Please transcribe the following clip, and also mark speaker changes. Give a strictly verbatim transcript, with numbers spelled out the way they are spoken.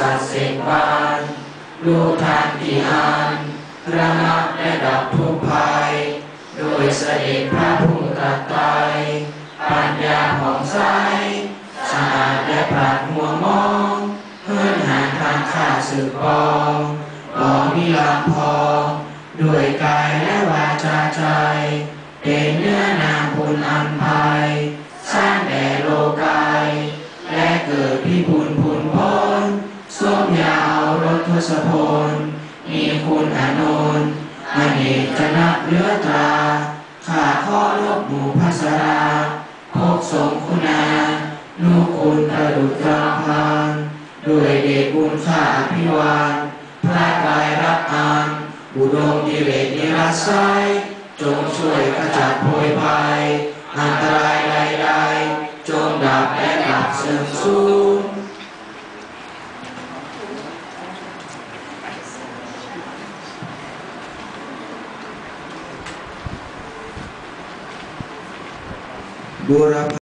Speaker 1: สัตว์เสกบานรู้ทันที่อ่านระงับและดับทุกภัยโดยเสด็จพระผู้ตรัสไตรปัญญาผ่องใสสะอาดและปราดมัวมองเพื่อนหาทางข้าสืบปองปองนิรันดร์พองด้วยกายและวาจาใจเป็นเนื้อนามบุญอันภัยสร้างแด่โลกายและเกิดพิบูลผุนพ้นสวมยาวรถทศพลมีคุณอานนท์อเนกจะนับเลือตราข้าข้อลบหมู่พัสราพบสมคุณานุคุณประดุจกำพันด้วยเดชบุญข้าอภิวาทพระกายรับอานอุดมดิเรกนิรัสไซจงช่วยขจัดโพยภัยอันตรายใดๆจงดับและดับเสื่อมสูญบูรพ